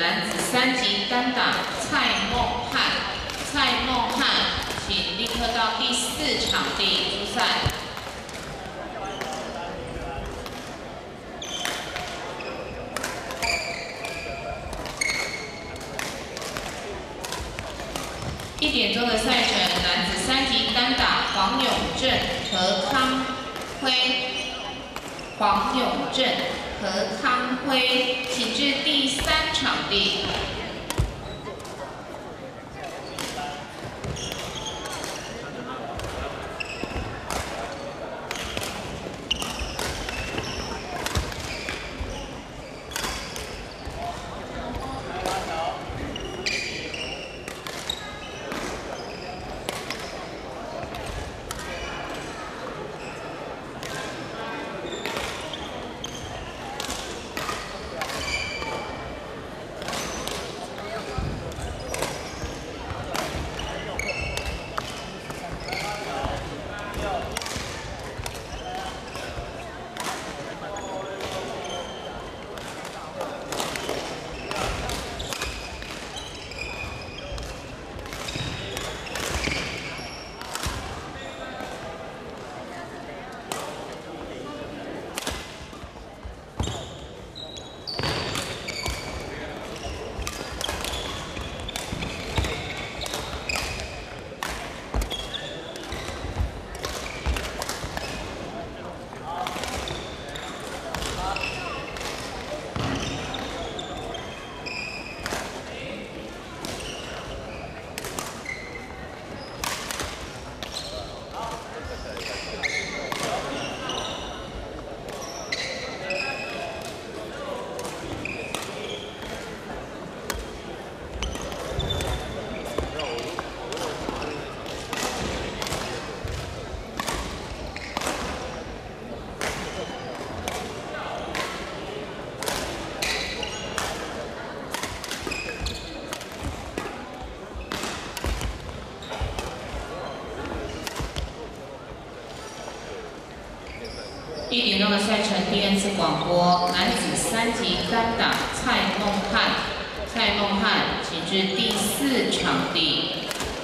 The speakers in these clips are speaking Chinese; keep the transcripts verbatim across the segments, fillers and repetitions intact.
男子三级单打蔡梦翰，蔡梦翰，请立刻到第四场地出赛。 一点钟的赛程，男子三级单打黄永正和康辉，黄永正和康辉，请至第三场地。一点钟的赛程第二次广播，男子三级单打蔡梦翰，蔡梦翰，请至第四场地。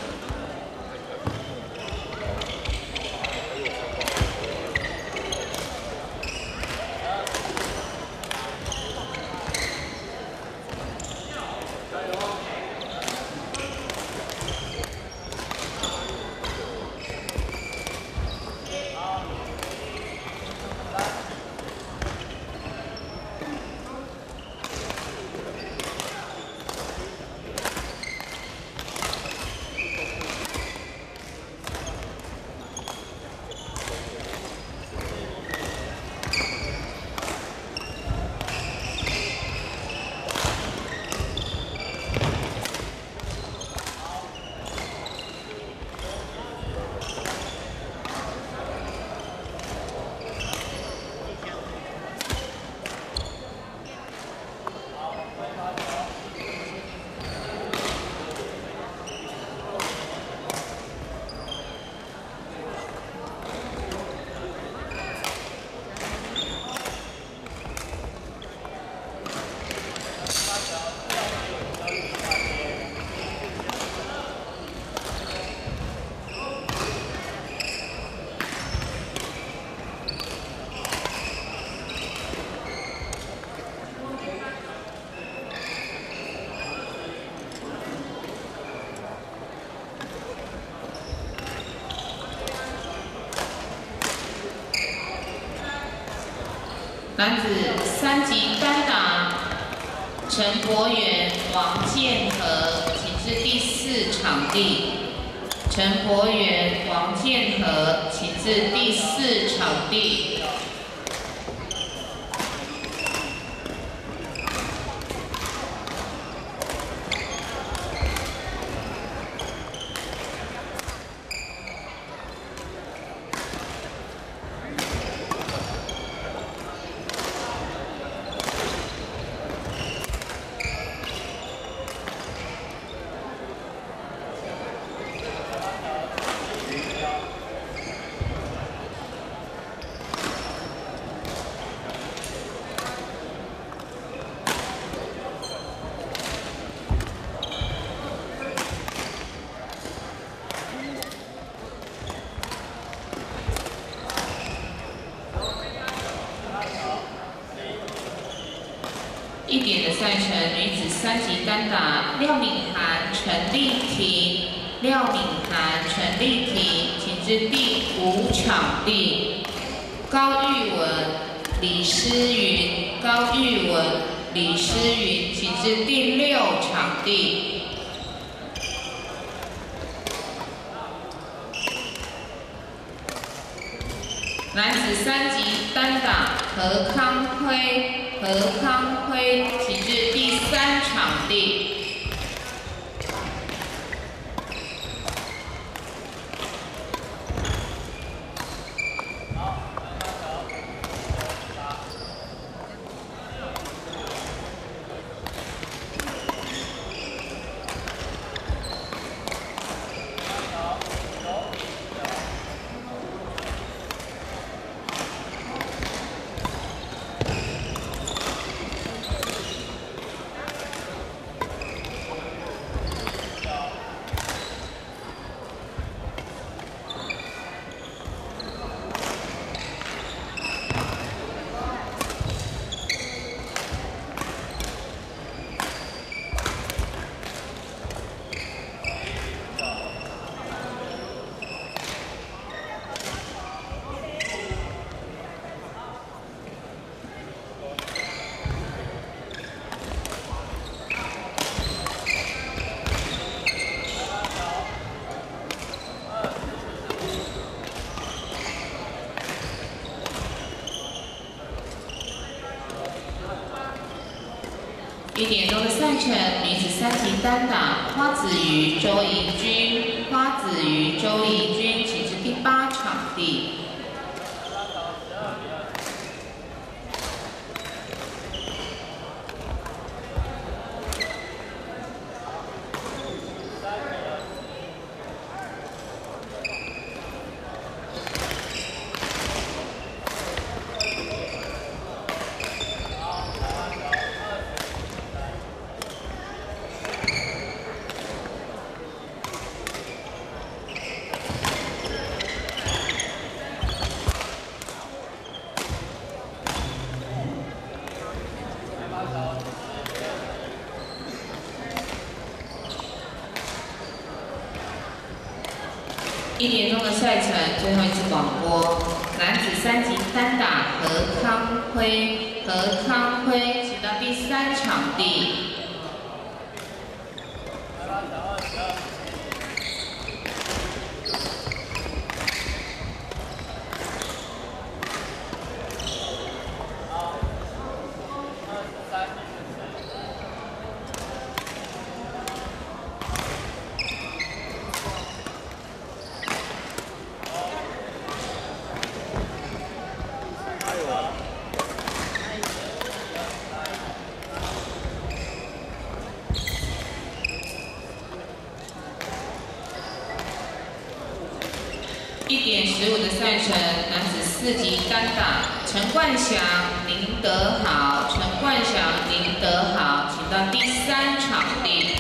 男子三级单打陈柏元、王建和，请至第四场地。陈柏元、王建和，请至第四场地。 一点的赛程，女子三级单打，廖敏涵、陈丽婷，廖敏涵、陈丽婷，请至第五场地。高玉文、李诗云，高玉文、李诗云，请至第六场地。 男子三级单打，何康辉，何康辉，请至第三场地。一点钟的赛程，女子三级单打，花子瑜、周怡君，花子瑜、周怡君，请至第八场地。 一点钟的赛程，最后一次广播，男子三级单打何康辉，何康辉，请到第三场地。 一点十五的赛程，男子四级单打，陈冠祥、林德豪，陈冠祥、林德豪，请到第三场地。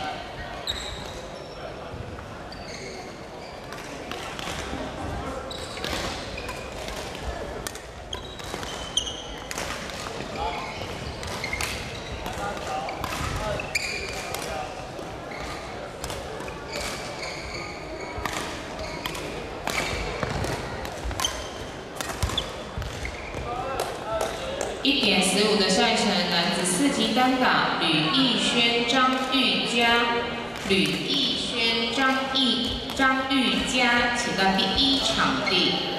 一点十五的赛程，男子四级单打，吕艺轩、张玉佳，吕艺轩、张艺、张玉佳，请到第一场地。